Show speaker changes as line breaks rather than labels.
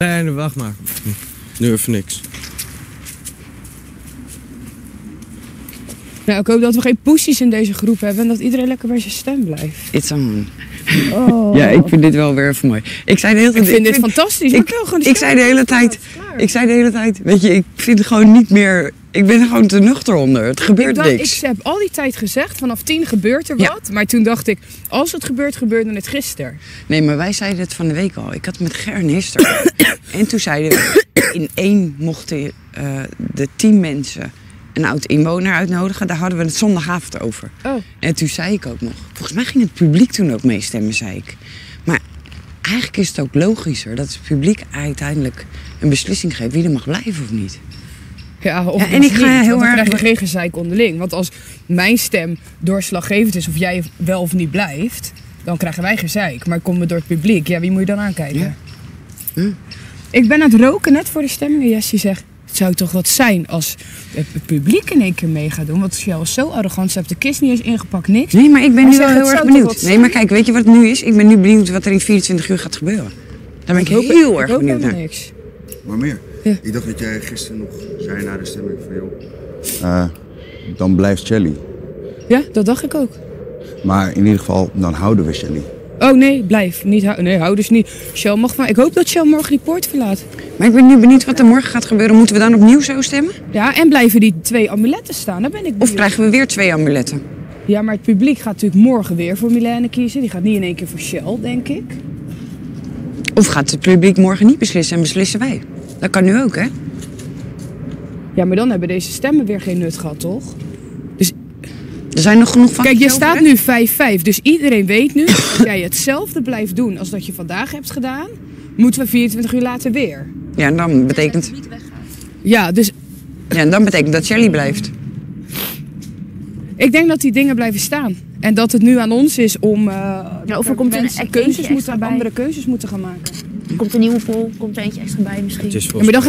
Nee, wacht maar. Nu even niks.
Nou, ik hoop dat we geen poesies in deze groep hebben en dat iedereen lekker bij zijn stem blijft.
It's on.
Oh.
Ja, ik vind dit wel weer even mooi. Ik zei de hele tijd...
Ik vind dit fantastisch.
Ik zei de hele tijd, weet je, ik vind het gewoon niet meer... Ik ben er gewoon te nuchter onder. Het gebeurt niks.
Ik heb al die tijd gezegd, vanaf 10 gebeurt er wat. Maar toen dacht ik, als het gebeurt, gebeurde het gisteren.
Nee, maar wij zeiden het van de week al. Ik had het met Ger en Hester. En toen zeiden we, in 1 mochten de 10 mensen een oud inwoner uitnodigen. Daar hadden we het zondagavond over.
Oh.
En toen zei ik ook nog, volgens mij ging het publiek toen ook meestemmen, zei ik. Maar eigenlijk is het ook logischer dat het publiek uiteindelijk een beslissing geeft wie er mag blijven of niet.
Ja, of
en ik ga heel erg...
Dan krijg je geen gezeik onderling. Want als mijn stem doorslaggevend is of jij wel of niet blijft, dan krijgen wij gezeik. Maar komen we door het publiek, ja, wie moet je dan aankijken?
Ja. Hm.
Ik ben aan het roken net voor de stemming en Jessie zegt, het zou toch wat zijn als het publiek in één keer mee gaat doen. Want Shell is zo arrogant, ze heeft de kist niet eens ingepakt, niks.
Nee, maar ik ben nu wel heel erg benieuwd. Nee, maar kijk, weet je wat het nu is? Ik ben nu benieuwd wat er in 24 uur gaat gebeuren. Daar ben ik heel erg benieuwd naar.
Niks.
Maar meer.
Ja.
Ik dacht dat jij gisteren nog zei na de stemming van joh. Dan blijft Shelly.
Ja, dat dacht ik ook.
Maar in ieder geval, dan houden we Shelly.
Oh nee, blijf. Nee, hou dus niet. Shell mag van. Ik hoop dat Shell morgen die poort verlaat.
Maar ik ben nu benieuwd wat er morgen gaat gebeuren. Moeten we dan opnieuw zo stemmen?
Ja, en blijven die 2 amuletten staan. Daar ben ik benieuwd.
Of krijgen we weer 2 amuletten?
Ja, maar het publiek gaat natuurlijk morgen weer voor Milène kiezen. Die gaat niet in één keer voor Shell, denk ik.
Of gaat het publiek morgen niet beslissen en beslissen wij? Dat kan nu ook, hè?
Ja, maar dan hebben deze stemmen weer geen nut gehad, toch? Dus
er zijn nog genoeg van.
Kijk, je staat nu 5-5. Dus iedereen weet nu, als jij hetzelfde blijft doen als dat je vandaag hebt gedaan, moeten we 24 uur later weer.
Ja, en dan betekent...
Ja, dus...
Ja, en dan betekent dat Shelly blijft.
Ik denk dat die dingen blijven staan. En dat het nu aan ons is om
of er komt
andere keuzes moeten gaan maken.
Komt een nieuwe poll, komt er eentje extra bij misschien.
Het is
Ja, maar dan